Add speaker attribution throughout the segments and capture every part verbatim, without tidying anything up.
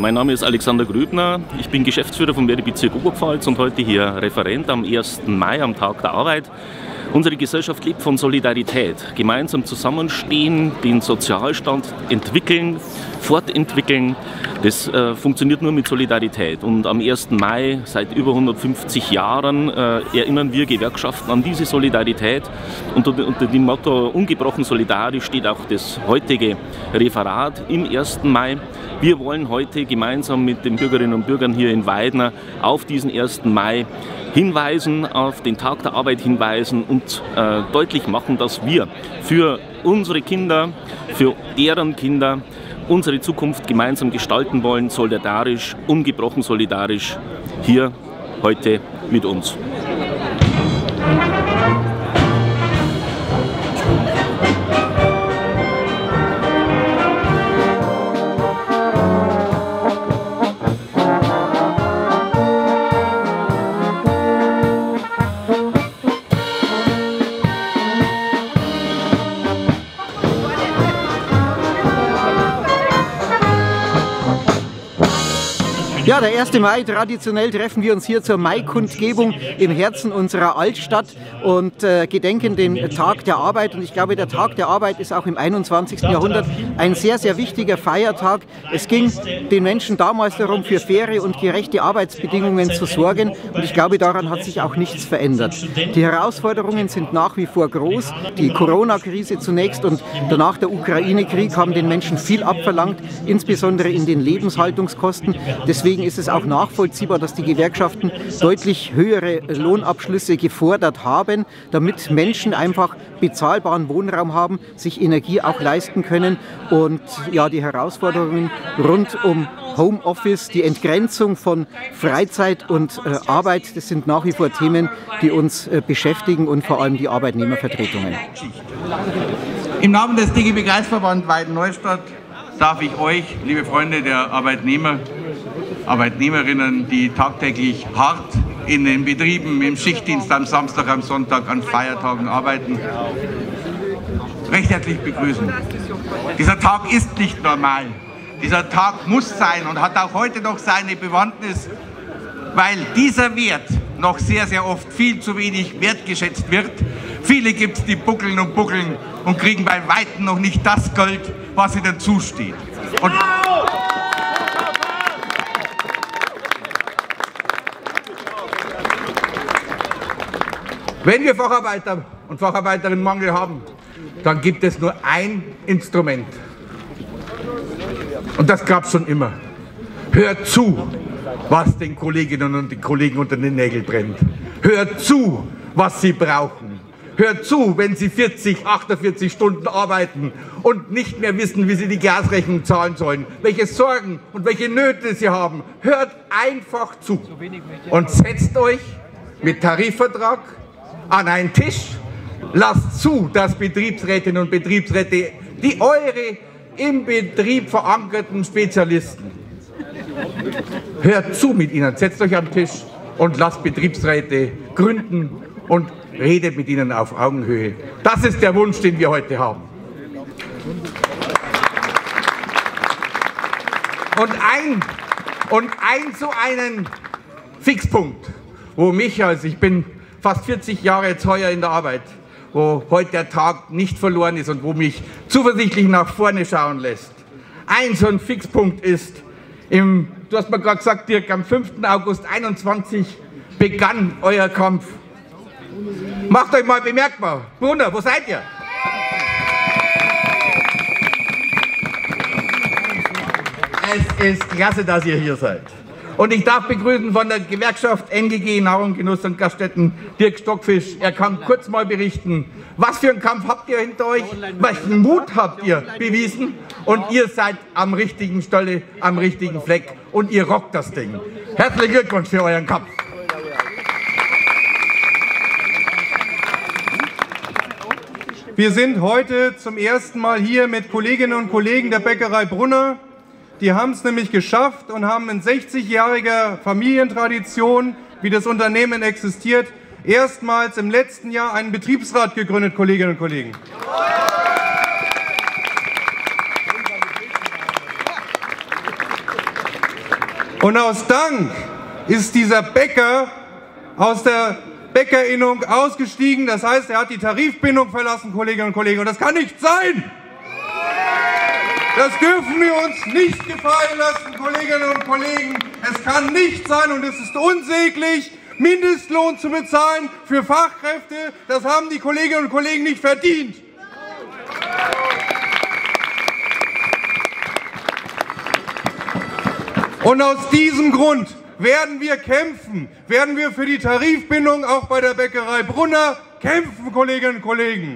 Speaker 1: Mein Name ist Alexander Grübner, ich bin Geschäftsführer vom Verdi-Bezirk Oberpfalz und heute hier Referent am ersten Mai, am Tag der Arbeit. Unsere Gesellschaft lebt von Solidarität, gemeinsam zusammenstehen, den Sozialstand entwickeln, fortentwickeln. Das äh, funktioniert nur mit Solidarität. Und am ersten Mai, seit über hundertfünfzig Jahren, äh, erinnern wir Gewerkschaften an diese Solidarität. Und unter, unter dem Motto ungebrochen solidarisch steht auch das heutige Referat im ersten Mai. Wir wollen heute gemeinsam mit den Bürgerinnen und Bürgern hier in Weidner auf diesen ersten Mai hinweisen, auf den Tag der Arbeit hinweisen und äh, deutlich machen, dass wir für unsere Kinder, für deren Kinder unsere Zukunft gemeinsam gestalten wollen, solidarisch, ungebrochen solidarisch, hier heute mit uns.
Speaker 2: Ja, der erste Mai, traditionell treffen wir uns hier zur Maikundgebung im Herzen unserer Altstadt und äh, gedenken den Tag der Arbeit. Und ich glaube, der Tag der Arbeit ist auch im einundzwanzigsten Jahrhundert ein sehr, sehr wichtiger Feiertag. Es ging den Menschen damals darum, für faire und gerechte Arbeitsbedingungen zu sorgen. Und ich glaube, daran hat sich auch nichts verändert. Die Herausforderungen sind nach wie vor groß. Die Corona-Krise zunächst und danach der Ukraine-Krieg haben den Menschen viel abverlangt, insbesondere in den Lebenshaltungskosten. Deswegen ist es auch nachvollziehbar, dass die Gewerkschaften deutlich höhere Lohnabschlüsse gefordert haben, damit Menschen einfach bezahlbaren Wohnraum haben, sich Energie auch leisten können. Und ja, die Herausforderungen rund um Homeoffice, die Entgrenzung von Freizeit und äh, Arbeit, das sind nach wie vor Themen, die uns äh, beschäftigen und vor allem die Arbeitnehmervertretungen.
Speaker 3: Im Namen des D G B-Kreisverband Weiden-Neustadt darf ich euch, liebe Freunde der Arbeitnehmer, Arbeitnehmerinnen, die tagtäglich hart in den Betrieben, im Schichtdienst, am Samstag, am Sonntag, an Feiertagen arbeiten, recht herzlich begrüßen. Dieser Tag ist nicht normal. Dieser Tag muss sein und hat auch heute noch seine Bewandtnis, weil dieser Wert noch sehr, sehr oft viel zu wenig wertgeschätzt wird. Viele gibt es, die buckeln und buckeln und kriegen bei Weitem noch nicht das Geld, was ihnen zusteht. Und wenn wir Facharbeiter und Facharbeiterinnenmangel haben, dann gibt es nur ein Instrument. Und das gab es schon immer. Hört zu, was den Kolleginnen und den Kollegen unter den Nägeln brennt. Hört zu, was sie brauchen. Hört zu, wenn sie vierzig, achtundvierzig Stunden arbeiten und nicht mehr wissen, wie sie die Gasrechnung zahlen sollen, welche Sorgen und welche Nöte sie haben. Hört einfach zu und setzt euch mit Tarifvertrag an einen Tisch. Lasst zu, dass Betriebsrätinnen und Betriebsräte, die eure im Betrieb verankerten Spezialisten, hört zu mit ihnen, setzt euch am Tisch und lasst Betriebsräte gründen und redet mit ihnen auf Augenhöhe. Das ist der Wunsch, den wir heute haben. Und ein, und ein so einen Fixpunkt, wo mich, also ich bin fast vierzig Jahre jetzt heuer in der Arbeit, wo heute der Tag nicht verloren ist und wo mich zuversichtlich nach vorne schauen lässt. Ein so ein Fixpunkt ist, im, du hast mir gerade gesagt, Dirk, am fünften August einundzwanzig begann euer Kampf. Macht euch mal bemerkbar. Brunner, wo seid ihr? Es ist klasse, dass ihr hier seid. Und ich darf begrüßen von der Gewerkschaft N G G, Nahrung, Genuss und Gaststätten, Dirk Stockfisch. Er kann kurz mal berichten, was für einen Kampf habt ihr hinter euch, welchen Mut habt ihr bewiesen und ihr seid am richtigen Stelle, am richtigen Fleck und ihr rockt das Ding. Herzlichen Glückwunsch für euren Kampf.
Speaker 4: Wir sind heute zum ersten Mal hier mit Kolleginnen und Kollegen der Bäckerei Brunner. Die haben es nämlich geschafft und haben in sechzigjähriger Familientradition, wie das Unternehmen existiert, erstmals im letzten Jahr einen Betriebsrat gegründet, Kolleginnen und Kollegen. Und aus Dank ist dieser Bäcker aus der Bäckerinnung ausgestiegen. Das heißt, er hat die Tarifbindung verlassen, Kolleginnen und Kollegen. Und das kann nicht sein! Das dürfen wir uns nicht gefallen lassen, Kolleginnen und Kollegen. Es kann nicht sein und es ist unsäglich, Mindestlohn zu bezahlen für Fachkräfte. Das haben die Kolleginnen und Kollegen nicht verdient. Und aus diesem Grund werden wir kämpfen, werden wir für die Tarifbindung auch bei der Bäckerei Brunner kämpfen, Kolleginnen und Kollegen.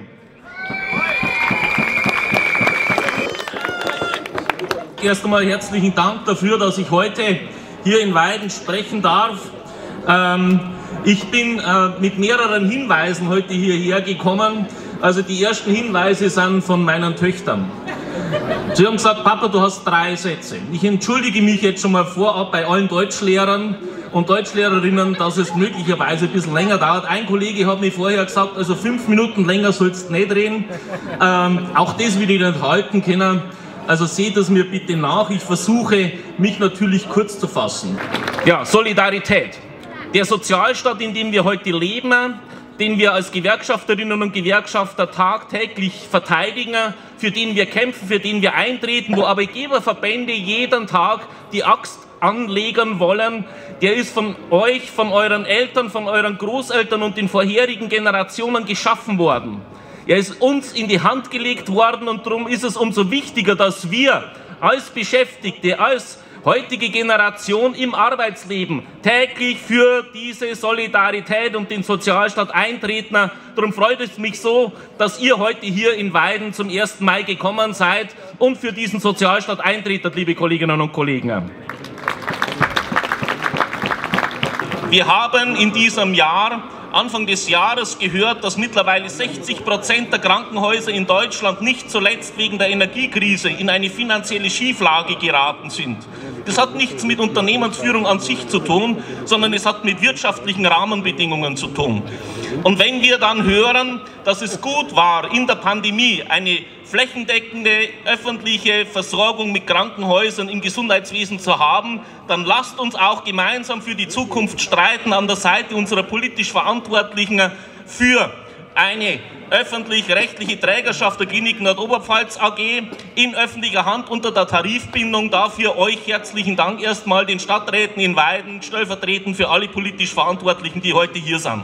Speaker 5: Erst einmal herzlichen Dank dafür, dass ich heute hier in Weiden sprechen darf. Ähm, ich bin äh, mit mehreren Hinweisen heute hierher gekommen. Also die ersten Hinweise sind von meinen Töchtern. Sie haben gesagt, Papa, du hast drei Sätze. Ich entschuldige mich jetzt schon mal vorab bei allen Deutschlehrern und Deutschlehrerinnen, dass es möglicherweise ein bisschen länger dauert. Ein Kollege hat mir vorher gesagt, also fünf Minuten länger sollst du nicht reden. Ähm, auch das will ich nicht halten können. Also seht es mir bitte nach. Ich versuche, mich natürlich kurz zu fassen. Ja, Solidarität. Der Sozialstaat, in dem wir heute leben, den wir als Gewerkschafterinnen und Gewerkschafter tagtäglich verteidigen, für den wir kämpfen, für den wir eintreten, wo Arbeitgeberverbände jeden Tag die Axt anlegen wollen, der ist von euch, von euren Eltern, von euren Großeltern und den vorherigen Generationen geschaffen worden. Er ist uns in die Hand gelegt worden und darum ist es umso wichtiger, dass wir als Beschäftigte, als heutige Generation im Arbeitsleben täglich für diese Solidarität und den Sozialstaat eintreten. Darum freut es mich so, dass ihr heute hier in Weiden zum ersten Mai gekommen seid und für diesen Sozialstaat eintretet, liebe Kolleginnen und Kollegen. Wir haben in diesem Jahr Anfang des Jahres gehört, dass mittlerweile sechzig Prozent der Krankenhäuser in Deutschland nicht zuletzt wegen der Energiekrise in eine finanzielle Schieflage geraten sind. Das hat nichts mit Unternehmensführung an sich zu tun, sondern es hat mit wirtschaftlichen Rahmenbedingungen zu tun. Und wenn wir dann hören, dass es gut war, in der Pandemie eine flächendeckende öffentliche Versorgung mit Krankenhäusern im Gesundheitswesen zu haben, dann lasst uns auch gemeinsam für die Zukunft streiten an der Seite unserer politisch Verantwortlichen für eine öffentlich-rechtliche Trägerschaft der Klinik Nordoberpfalz A G in öffentlicher Hand unter der Tarifbindung. Dafür euch herzlichen Dank erstmal den Stadträten in Weiden, stellvertretend für alle politisch Verantwortlichen, die heute hier sind.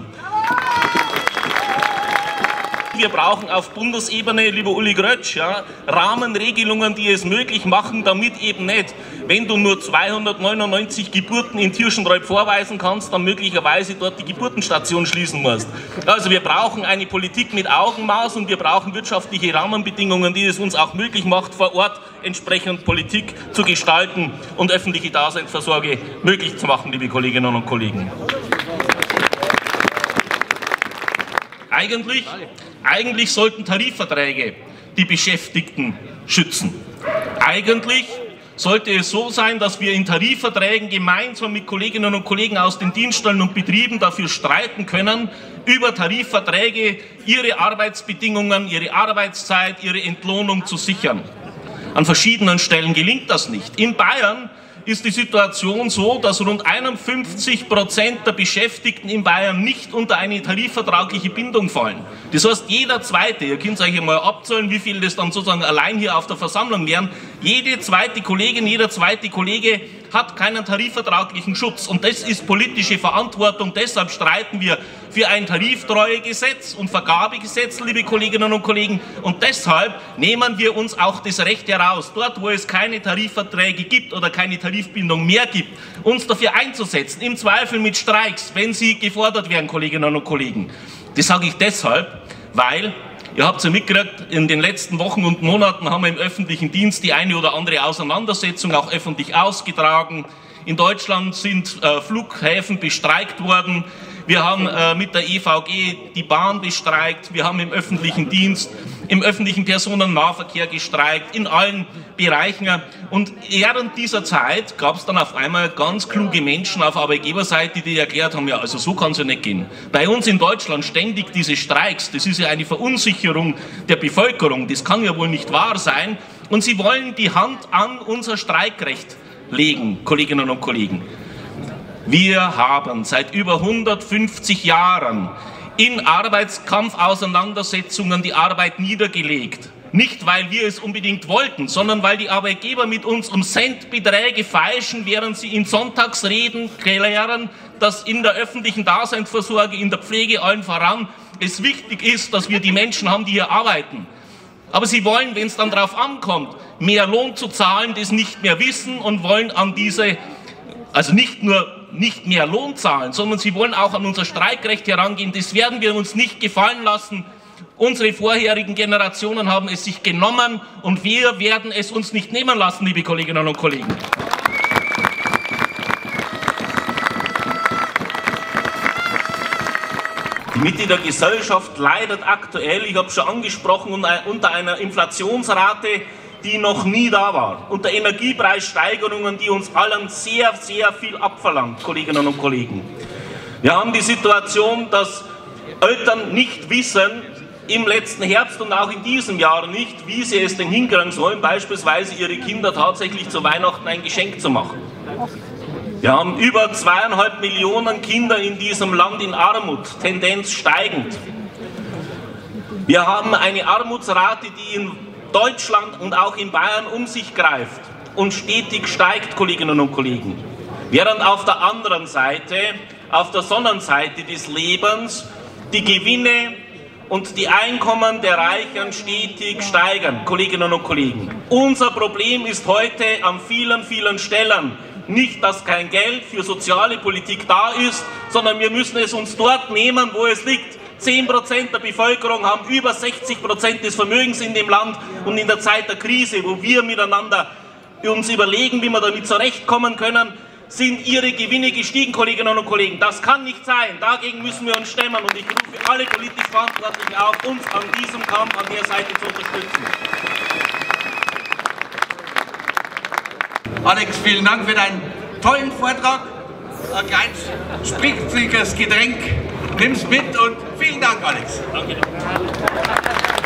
Speaker 5: Wir brauchen auf Bundesebene, lieber Uli Grötsch, ja, Rahmenregelungen, die es möglich machen, damit eben nicht, wenn du nur zweihundertneunundneunzig Geburten in Tirschenreuth vorweisen kannst, dann möglicherweise dort die Geburtenstation schließen musst. Also wir brauchen eine Politik mit Augenmaß und wir brauchen wirtschaftliche Rahmenbedingungen, die es uns auch möglich macht, vor Ort entsprechend Politik zu gestalten und öffentliche Daseinsvorsorge möglich zu machen, liebe Kolleginnen und Kollegen. Eigentlich, eigentlich sollten Tarifverträge die Beschäftigten schützen. Eigentlich sollte es so sein, dass wir in Tarifverträgen gemeinsam mit Kolleginnen und Kollegen aus den Dienststellen und Betrieben dafür streiten können, über Tarifverträge ihre Arbeitsbedingungen, ihre Arbeitszeit, ihre Entlohnung zu sichern. An verschiedenen Stellen gelingt das nicht. In Bayern ist die Situation so, dass rund einundfünfzig Prozent der Beschäftigten in Bayern nicht unter eine tarifvertragliche Bindung fallen. Das heißt, jeder Zweite, ihr könnt euch einmal abzählen, wie viel das dann sozusagen allein hier auf der Versammlung wären, jede zweite Kollegin, jeder zweite Kollege hat keinen tarifvertraglichen Schutz. Und das ist politische Verantwortung. Deshalb streiten wir für ein Tariftreuegesetz und Vergabegesetz, liebe Kolleginnen und Kollegen. Und deshalb nehmen wir uns auch das Recht heraus, dort, wo es keine Tarifverträge gibt oder keine Tarifbindung mehr gibt, uns dafür einzusetzen, im Zweifel mit Streiks, wenn sie gefordert werden, Kolleginnen und Kollegen. Das sage ich deshalb, weil, ihr habt es ja mitgekriegt, in den letzten Wochen und Monaten haben wir im öffentlichen Dienst die eine oder andere Auseinandersetzung auch öffentlich ausgetragen. In Deutschland sind äh, Flughäfen bestreikt worden. Wir haben äh, mit der E V G die Bahn bestreikt. Wir haben im öffentlichen Dienst, im öffentlichen Personennahverkehr gestreikt, in allen Bereichen. Und während dieser Zeit gab es dann auf einmal ganz kluge Menschen auf Arbeitgeberseite, die erklärt haben, ja, also so kann es ja nicht gehen. Bei uns in Deutschland ständig diese Streiks, das ist ja eine Verunsicherung der Bevölkerung. Das kann ja wohl nicht wahr sein. Und sie wollen die Hand an unser Streikrecht legen, Kolleginnen und Kollegen. Wir haben seit über hundertfünfzig Jahren in Arbeitskampfauseinandersetzungen die Arbeit niedergelegt. Nicht, weil wir es unbedingt wollten, sondern weil die Arbeitgeber mit uns um Centbeträge feilschen, während sie in Sonntagsreden klären, dass in der öffentlichen Daseinsvorsorge, in der Pflege allen voran es wichtig ist, dass wir die Menschen haben, die hier arbeiten. Aber sie wollen, wenn es dann darauf ankommt, mehr Lohn zu zahlen, das nicht mehr wissen und wollen an diese, also nicht nur nicht mehr Lohn zahlen, sondern sie wollen auch an unser Streikrecht herangehen. Das werden wir uns nicht gefallen lassen. Unsere vorherigen Generationen haben es sich genommen und wir werden es uns nicht nehmen lassen, liebe Kolleginnen und Kollegen. Die Mitte der Gesellschaft leidet aktuell, ich habe es schon angesprochen, unter einer Inflationsrate, die noch nie da war. Unter Energiepreissteigerungen, die uns allen sehr, sehr viel abverlangt, Kolleginnen und Kollegen. Wir haben die Situation, dass Eltern nicht wissen, im letzten Herbst und auch in diesem Jahr nicht, wie sie es denn hinkriegen sollen, beispielsweise ihre Kinder tatsächlich zu Weihnachten ein Geschenk zu machen. Wir haben über zweieinhalb Millionen Kinder in diesem Land in Armut, Tendenz steigend. Wir haben eine Armutsrate, die in Deutschland und auch in Bayern um sich greift und stetig steigt, Kolleginnen und Kollegen. Während auf der anderen Seite, auf der Sonnenseite des Lebens, die Gewinne und die Einkommen der Reichen stetig steigern, Kolleginnen und Kollegen. Unser Problem ist heute an vielen, vielen Stellen nicht, dass kein Geld für soziale Politik da ist, sondern wir müssen es uns dort nehmen, wo es liegt. zehn Prozent der Bevölkerung haben über sechzig Prozent des Vermögens in dem Land und in der Zeit der Krise, wo wir miteinander uns überlegen, wie wir damit zurechtkommen können, sind ihre Gewinne gestiegen, Kolleginnen und Kollegen. Das kann nicht sein. Dagegen müssen wir uns stemmen und ich rufe alle politisch Verantwortlichen auf, uns an diesem Kampf an der Seite zu unterstützen.
Speaker 3: Alex, vielen Dank für deinen tollen Vortrag. Ein kleines spritziges Getränk. Nimm's mit und vielen Dank, Alex.
Speaker 5: Danke.